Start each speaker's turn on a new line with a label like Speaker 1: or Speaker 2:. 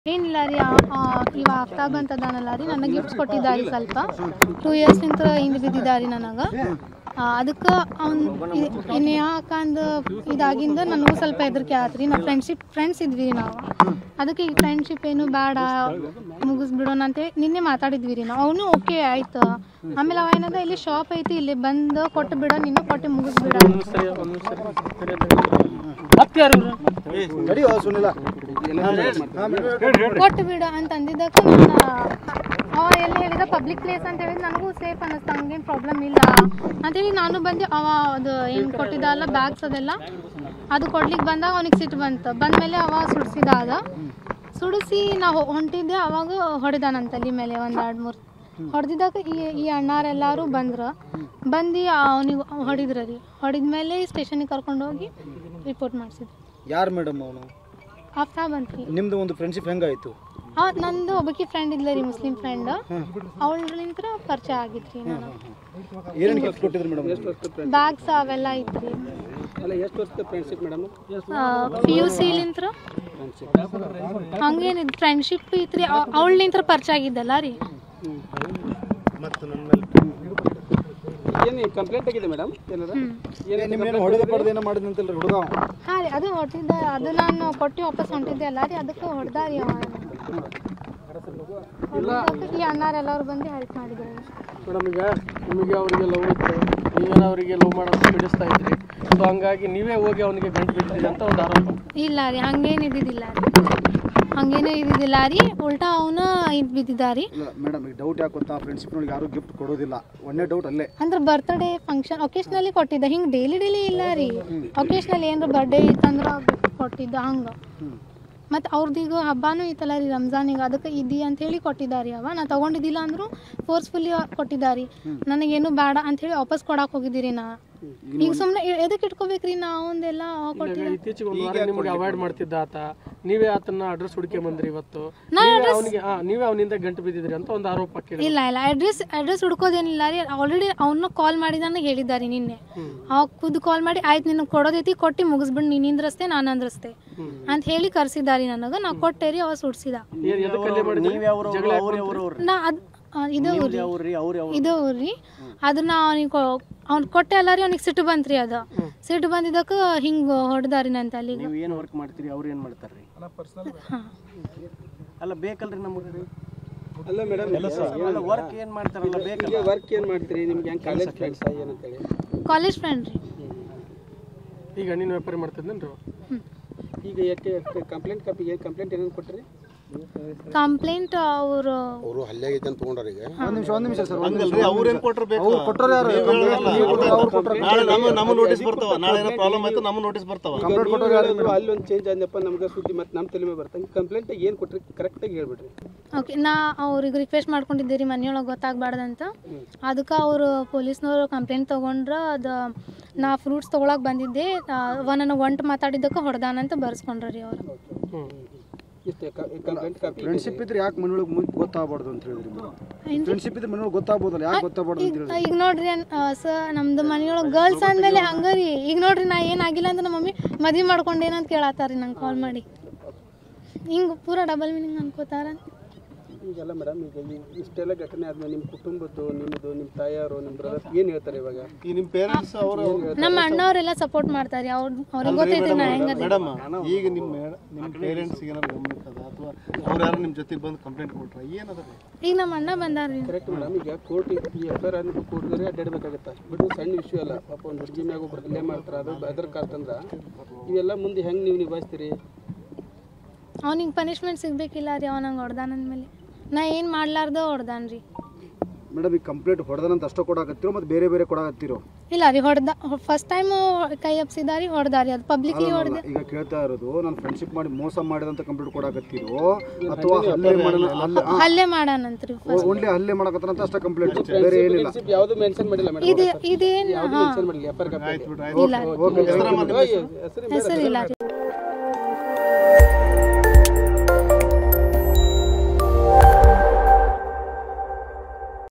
Speaker 1: ಏನಿಲ್ಲ ರೀ ಇವ ಆಫ್ತಾಬ್ ಅಂತ ಅದಾನಲ್ಲ ರೀ ನನಗೆ ಗಿಫ್ಟ್ಸ್ ಕೊಟ್ಟಿದ್ದಾರೆ ಸ್ವಲ್ಪ 2 ಇಯರ್ಸ್ ಹಿಂದೆ ಬಿದ್ದಿದ್ದಾರೆ ನನಗೆ ಅದಕ್ಕೆ ಅವ್ನು ಇನ್ನು ಯಾಕಂದು ಇದಾಗಿಂದ ನನಗೂ ಸ್ವಲ್ಪ ಹೆದರಿಕೆ ಆತ್ರಿ ನಾವು ಫ್ರೆಂಡ್ಸ್ ಇದ್ವಿ ನಾವು ಅದಕ್ಕೆ ಈ ಫ್ರೆಂಡ್ಶಿಪ್ ಏನು ಬೇಡ ಮುಗಿಸ್ಬಿಡೋಣ ಅಂತೇಳಿ ನಿನ್ನೆ ಮಾತಾಡಿದ್ವಿ ರೀ ನಾವು ಅವನು ಓಕೆ ಆಯ್ತು ಆಮೇಲೆ ಅವ ಏನದ ಇಲ್ಲಿ ಶಾಪ್ ಐತಿ ಇಲ್ಲಿ ಬಂದು ಕೊಟ್ಟು ಬಿಡ ನೀನು ಕೊಟ್ಟು ಮುಗಿಸ್ಬಿಡ ಕೊಟ್ಟು ಬಿಡ ಅಂತ ಅಂದಿದ್ದಕ್ಕೆ ಅವ ಎಲ್ಲ ಹೇಳಿದ ಪಬ್ಲಿಕ್ ಪ್ಲೇಸ್ ಅಂತ ಹೇಳಿದ್ ನನಗೂ ಸೇಫ್ ಅನ್ನಿಸ್ತಾ ಹಂಗೇನು ಪ್ರಾಬ್ಲಮ್ ಇಲ್ಲ ಅಂತೇಳಿ ನಾನು ಬಂದು ಅವ ಅದು ಏನು ಕೊಟ್ಟಿದ್ದಲ್ಲ ಬ್ಯಾಗ್ಸ್ ಅದೆಲ್ಲ ಅದು ಕೊಡ್ಲಿಕ್ಕೆ ಬಂದಾಗ ಅವನಿಗೆ ಸಿಟ್ಟು ಬಂದಮೇಲೆ ಅವ ಸುಡಿಸಿ ನಾವು ಹೊಂಟಿದ್ದೆ ಅವಾಗ ಹೊಡೆದಾನಂತ ಅಲ್ಲಿ ಮೇಲೆ 1-2-3 ಹೊಡೆದಿದ್ದಾಗ ಈ ಅಣ್ಣಾರೆಲ್ಲರೂ ಬಂದು ಅವನಿಗೆ ಹೊಡಿದ್ರ ರೀ ಹೊಡೆದ್ಮೇಲೆ ಸ್ಟೇಷನಿಗೆ ಕರ್ಕೊಂಡು ಹೋಗಿ ರಿಪೋರ್ಟ್ ಮಾಡಿಸಿದ್ರು.
Speaker 2: ಯಾರು ಮೇಡಮ್ ಅವನು?
Speaker 1: ಆಫ್ತಾಬ್ ಅಂತ ರೀ.
Speaker 2: ನಿಮ್ದು ಒಂದು ಫ್ರೆಂಡ್ಶಿಪ್ ಹೆಂಗಾಯ್ತು?
Speaker 1: ನಂದು ಒಬ್ಬಕಿ ಫ್ರೆಂಡ್ ಇದ್ಲ ರೀ ಮುಸ್ಲಿಂ ಫ್ರೆಂಡ್ ಅವಳಿಂತ್ರ ಪರಿಚಯ ಆಗಿತ್ರಿ ನಾನು.
Speaker 2: ಏನೇನು ಗಿಫ್ಟ್ ಕೊಟ್ಟಿದ್ರು ಮೇಡಮ್?
Speaker 1: ಬ್ಯಾಗ್ಸ್ ಅವೆಲ್ಲ ಐತ್ರಿ.
Speaker 2: ಎಷ್ಟು ವರ್ಷದ ಫ್ರೆಂಡ್ಶಿಪ್ ಮೇಡಮ್?
Speaker 1: PUC ಲಿಂತ್ರ ಹಂಗೇನಿದ್ ಫ್ರೆಂಡ್ಶಿಪ್ ಐತ್ರಿ ಅವಳಿಂತ್ರ ಪರಿಚಯ ಆಗಿದ್ದಲ್ಲ ರೀ.
Speaker 2: ಮತ್ತು ನನ್ನ ಮೇಲೆ ಏನು ಕಂಪ್ಲೇಂಟ್ ಆಗಿದೆ ಮೇಡಮ್? ಏನು ಹೊಡೆದ ಪಡೆದೇನೋ ಮಾಡಿದಂತಲ್ರಿ ಹುಡುಗ?
Speaker 1: ಹಾಂ ರೀ ಅದು ಹೊಡೆದಿದ್ದೆ ಅದು ನಾನು ಕೊಟ್ಟು ವಾಪಸ್ ಹೊಂಟಿದ್ದೆ ಅಲ್ಲ ರೀ ಅದಕ್ಕೆ ಹೊಡೆದಾರಿ ಈ ಅಣ್ಣಾರೆಲ್ಲರೂ ಬಂದು ಹೆಲ್ಪ್ ಮಾಡಿದ್ರು
Speaker 3: ಮೇಡಮ್. ಈಗ ನಿಮಗೆ ಅವರಿಗೆ ಲವ್ ಇತ್ತು, ನೀವೇನೋ ಅವರಿಗೆ ಲವ್ ಮಾಡೋದು ಬಿಡಿಸ್ತಾ ಇದ್ರಿ, ಸೊ ಹಂಗಾಗಿ ನೀವೇ ಹೋಗಿ ಅವನಿಗೆ ಗಂಟು ಬಿಡ್ತೀರಿ ಅಂತ ಒಂದು ಆರೋಪ.
Speaker 1: ಇಲ್ಲ ರೀ ಹಂಗೇನು ಇದ್ದಿದ್ದಿಲ್ಲ ರೀ ಉಲ್ಟಾ ಅವನು ಇದು ಬಿದ್ದಿದ್ದಾರಿ.
Speaker 2: ಮೇಡಮ್ ಈಗ ಡೌಟ್ ಯಾಕೆ ಗೊತ್ತಾ, ಫ್ರೆಂಡ್ಶಿಪ್ ನೋಡಿ ಯಾರು ಗಿಫ್ಟ್ ಕೊಡೋದಿಲ್ಲ, ಒಂದೇ ಡೌಟ್ ಅಲ್ಲೇ.
Speaker 1: ಅಂದ್ರೆ ಬರ್ತ್ಡೇ ಫಂಕ್ಷನ್ ಒಕೇಶ್ನಲಿ ಕೊಟ್ಟಿದ್ದ, ಹಿಂಗೆ ಡೈಲಿ ಇಲ್ಲ ರೀ. ಒಕೇಶ್ನಲಿ ಏನಾರ ಬರ್ಡೇ ಇತ್ತಂದ್ರೆ ಕೊಟ್ಟಿದ್ದ ಹಂಗೆ. ಮತ್ತು ಅವ್ರದ್ದೀಗ ಹಬ್ಬನೂ ಇತ್ತಲ್ಲ ರೀ ರಂಜಾನಿಗೆ, ಅದಕ್ಕೆ ಇದ್ದಿ ಅಂತ ಹೇಳಿ ಕೊಟ್ಟಿದ್ದಾರೆ. ಅವ ನಾ ತೊಗೊಂಡಿದ್ದಿಲ್ಲ ಅಂದರೂ ಫೋರ್ಸ್ಫುಲ್ಲಿ ಕೊಟ್ಟಿದ್ದಾರೆ. ನನಗೇನು ಬೇಡ ಅಂಥೇಳಿ ವಾಪಸ್ ಕೊಡಕ್ಕೆ ಹೋಗಿದ್ದೀರಿ ನಾ. ಈಗ ಸುಮ್ಮನೆ ಎದಕ್ಕೆ ಇಟ್ಕೋಬೇಕ್ರಿ ನಾವು ಒಂದೆಲ್ಲ ಕೊಟ್ಟಿಲ್ಲ.
Speaker 3: ಇತ್ತೀಚೆಗೆ ಒಂದು ವಾರ ನಿಮಗೆ ಅವಾಯ್ಡ್ ಮಾಡ್ತಿದ್ದ ಆತ, ನೀವೇ ಆತನ ಅಡ್ರೆಸ್ ಹುಡುಕೆ ಬಂದ್ರಿ ಇವತ್ತು, ನೀವೇ ಅವನಿಂದ ಗಂಟು ಬಿದ್ದಿದ್ರಿ ಅಂತ ಒಂದು ಆರೋಪ.
Speaker 1: ಇಲ್ಲ ಅಡ್ರೆಸ್ ಹುಡ್ಕೋದೇನಿಲ್ಲ ರೀ. ಆಲ್ರೆಡಿ ಅವನ್ನ ಕಾಲ್ ಮಾಡಿ ನನಗೆ ಹೇಳಿದ್ದಾರೆ ನಿನ್ನೆ. ಅವಾಗ ಖುದ್ದು ಕಾಲ್ ಮಾಡಿ ಆಯ್ತು ನಿನಗೆ ಕೊಡೋದೈತಿ ಕೊಟ್ಟು ಮುಗಿಸ್ಬಿಡು, ನೀನು ಇಂದ್ರಸ್ತೆ ನಾನು ಅಂದ್ರಸ್ತೆ ಅಂತ ಹೇಳಿ ಕರ್ಸಿದಾರಿ ನನಗೆ. ನಾ ಕೊಟ್ಟೇರಿ ಅವ ಸುಡ್ಸಿದ. ನಾ ಇದು ಊರ್ರಿ ಅದನ್ನ ಅವ್ನು ಕೊಟ್ಟೆ ಅಲ್ಲ ರೀ. ಅವ್ನಿಗೆ ಸಿಟ್ಟು ಬಂತ್ರಿ. ಅದು ಸಿಟ್ಟು ಬಂದಿದ್ದಕ್ಕೆ ಹಿಂಗೆ ಹೊಡೆದಾರಿ ನಂತ. ಅಲ್ಲಿ
Speaker 3: ಏನು ವರ್ಕ್ ಮಾಡ್ತೀರಿ, ಅವ್ರು ಏನು ಮಾಡ್ತಾರ್ರಿ? ಅಲ್ಲ ಬೇಕಲ್ರಿ ನಮಗೆ. ಅಲ್ಲ ಮೇಡಮ್ ವರ್ಕ್ ಏನು ಮಾಡ್ತಾರಲ್ಲ ಬೇಕಲ್ಲ. ವರ್ಕ್ ಏನು ಮಾಡ್ತೀರಿ? ನಿಮ್ಗೆ ಹೆಂಗೆ ಕಾಲೇಜ್ ಫ್ರೆಂಡ್ಸ್ ಏನಂತೇಳಿ?
Speaker 1: ಕಾಲೇಜ್ ಫ್ರೆಂಡ್ ರೀ.
Speaker 3: ಈಗ ಹಣ್ಣಿನ ವ್ಯಾಪಾರ ಮಾಡ್ತಿದ್ದೇನ್ರಿ? ಈಗ ಯಾಕೆ ಕಂಪ್ಲೇಂಟ್ ಕಂಪ್ಲೇಂಟ್ ಏನೇನು ಕೊಟ್ರಿ?
Speaker 1: ಕಂಪ್ಲೇಂಟ್ ಅವರು
Speaker 4: ಹಲ್ಲೆ ಆಗೈತೆ ಅಂತ ತಗೊಂಡ್ರ. ಈಗ
Speaker 2: ಒಂದು ನಿಮಿಷ ಸರ್,
Speaker 4: ಅವ್ರು ಏನು ಕೊಟ್ಟಿರ್ಬೇಕು?
Speaker 2: ಅವ್ರು ಕೊಟ್ಟರು ಯಾರು?
Speaker 4: ನಮ್ಮ ನೋಟಿಸ್ ಬರ್ತಾವ, ನಾಳೆ ಏನೋ ಪ್ರಾಬ್ಲಮ್ ಆಯ್ತು ನಮ್ಮ ನೋಟಿಸ್ ಬರ್ತಾವ.
Speaker 2: ಕಂಪ್ಲೇಂಟ್ ಕೊಟ್ಟರು ಯಾರು?
Speaker 3: ಅಲ್ಲಿ ಒಂದು ಚೇಂಜ್ ಆದ್ನಪ್ಪ ನಮ್ಗೆ ಸುದ್ದಿ ಮತ್ತು ನಮ್ಮ ತಲೆ ಮೇಲೆ ಬರ್ತಂಗೆ ಕಂಪ್ಲೇಂಟ್ ಏನು ಕೊಟ್ರಿ ಕರೆಕ್ಟಾಗಿ ಹೇಳ್ಬಿಡ್ರಿ.
Speaker 1: ಓಕೆ ನಾ ಅವ್ರಿಗೆ ರಿಕ್ವೆಸ್ಟ್ ಮಾಡ್ಕೊಂಡಿದ್ದೀರಿ ಮನೆಯೊಳಗೆ ಗೊತ್ತಾಗಬಾರ್ದಂತ. ಅದಕ್ಕೆ ಅವರು ಪೊಲೀಸ್ನವರು ಕಂಪ್ಲೇಂಟ್ ತೊಗೊಂಡ್ರೆ ಅದು ನಾ ಫ್ರೂಟ್ಸ್ ತೊಗೊಳಕ್ಕೆ ಬಂದಿದ್ದೆ ನನಗೆ ಒಂಟು ಮಾತಾಡಿದ್ದಕ್ಕೆ ಹೊಡೆದಾನಂತ ಬರ್ಸ್ಕೊಂಡ್ರಿ ಅವರು.
Speaker 2: ಫ್ರೆಂಡ್ಶಿಪ್ ಇದ್ರೆ ಯಾಕೆ ಮನೆಯೊಳಗೆ ಗೊತ್ತಾಗಬಾರ್ದು ಅಂತ ಹೇಳಿದ್ರಿ? ಫ್ರೆಂಡ್ಶಿಪ್ ಇದ್ರೆ ಮನೆಯೊಳಗೆ ಗೊತ್ತಾಗ್ಬೋದಲ್ಲ, ಯಾಕೆ ಗೊತ್ತಾಗಬಾರ್ದು ಅಂತ ಹೇಳಿದ್ರಿ?
Speaker 1: ಈಗ ನೋಡ್ರಿ ಸರ್ ನಮ್ದು ಮನೆಯೊಳಗೆ ಗರ್ಲ್ಸ್ ಅಂದಮೇಲೆ ಹಂಗರಿ. ಈಗ ನೋಡ್ರಿ ನಾ ಏನಾಗಿಲ್ಲ ಅಂತ ನಮ್ಮ ಮಮ್ಮಿ ಮದುವೆ ಮಾಡ್ಕೊಂಡೇನಂತ ಕೇಳತ್ತಾರ ನಂಗೆ ಕಾಲ್ ಮಾಡಿ. ಹಿಂಗೆ ಪೂರ ಡಬಲ್ ಮೀನಿಂಗ್ ಅನ್ಕೋತಾರ.
Speaker 3: ಈಗೆಲ್ಲ ಮೇಡಮ್ ಈಗ ಇಷ್ಟೆಲ್ಲ ಘಟನೆ ಆದ್ಮೇಲೆ ನಿಮ್ಮ ಕುಟುಂಬದ್ದು, ನಿಮ್ಮ ತಾಯಿಯವರು, ನಿಮ್ಮ ಬ್ರದರ್ಸ್ ಏನು ಹೇಳ್ತಾರೆ ಇವಾಗ?
Speaker 4: ಈ ನಿಮ್ಮ ಪೇರೆಂಟ್ಸ್ ಅವರು,
Speaker 1: ನಮ್ಮ ಅಣ್ಣವರೆಲ್ಲ ಸಪೋರ್ಟ್ ಮಾಡ್ತಾರೆ. ಅವ್ರಿಗೆ ಗೊತ್ತೈತೆ ನಾ ಹೆಂಗ.
Speaker 4: ಮೇಡಮ್ ಈಗ ನಿಮ್ಮ ಪೇರೆಂಟ್ಸ್ ಏನಾದ್ರು ಗಮನಿಸ್ತದ ಅಥವಾ ಅವ್ರು ಯಾರು ನಿಮ್ಮ ಜೊತೆಗೆ ಬಂದು ಕಂಪ್ಲೇಂಟ್ ಕೊಟ್ರೆ ಏನದ?
Speaker 1: ಈಗ ನಮ್ಮ ಅಣ್ಣ ಬಂದಾರ್ರಿ.
Speaker 3: Correct madam. ಈಗ ಕೋರ್ಟ್ ಈ ಎಫ್ಐಆರ್ ಅನ್ನು ಕೋರ್ಟ್ಗೆ ಅಡ್ಡಾಡಬೇಕಾಗತ್ತೆ. ಬಟ್ ಸಣ್ಣ ವಿಷಯ ಅಲ್ಲ, ಪಾಪ ಒಂದು ಹುಡುಗಿ ಮ್ಯಾಗ ಒಬ್ರು ಹಲ್ಲೆ ಮಾಡ್ತಾರೆ. ಅದರ ಕಾರ್ತಂದ್ರೆ ಇವೆಲ್ಲ ಮುಂದೆ ಹೆಂಗೆ ನೀವು ನಿಭಾಯಿಸ್ತೀರಿ?
Speaker 1: ಅವ್ನಿಗೆ ಪನಿಷ್ಮೆಂಟ್ ಸಿಗ್ಬೇಕಿಲ್ಲ ರೀ. ಅವನಂಗೆ ಹೊಡೆದಾನಂದ್ಮೇಲೆ ನಾ ಏನು ಮಾಡ್ಲಾರ್ದ ಹೊಡೆದಾನ್ರಿ.
Speaker 2: ಮೇಡಮ್ ಈಗ ಕಂಪ್ಲೇಂಟ್ ಹೊಡೆದಾನಂತ ಅಷ್ಟೇ ಕೊಡಾಕತ್ತಿರೋ ಮತ್ತು ಬೇರೆ ಕೊಡಾಕತ್ತಿರೋ?
Speaker 1: ಇಲ್ಲ ರೀ ಫಸ್ಟ್ ಟೈಮು ಕೈ ಹಬ್ಸಿದಾರಿ ಹೊಡೆದಾರಿ. ಅದು ಪಬ್ಲಿಕ್ಲಿ ಹೊಡೆದ.
Speaker 2: ಈಗ ಕೇಳ್ತಾ ಇರೋದು ನಾನು ಫ್ರೆಂಡ್ಶಿಪ್ ಮಾಡಿ ಮೋಸ ಮಾಡಿದಂತ ಕಂಪ್ಲೇಂಟ್ ಕೊಡಾಕತ್ತಿರೋ ಅಥವಾ ಹಲ್ಲೆ
Speaker 1: ಮಾಡಾನಂತ್ರಿ?
Speaker 2: ಓನ್ಲಿ ಹಲ್ಲೆ ಮಾಡಕತ್ತಾನಂತ ಅಷ್ಟೇ ಕಂಪ್ಲೇಂಟ್, ಬೇರೆ ಏನಿಲ್ಲ.
Speaker 3: ಯಾವುದು ಮೆನ್ಷನ್ ಮಾಡಿಲ್ಲ ಮೇಡಮ್.
Speaker 1: ಇದೇನು
Speaker 3: ಮೆನ್ಷನ್ ಮಾಡಿಲ್ಲ.
Speaker 1: ಇಲ್ಲ ಹೆಸರಿಲ್ಲ ರೀ.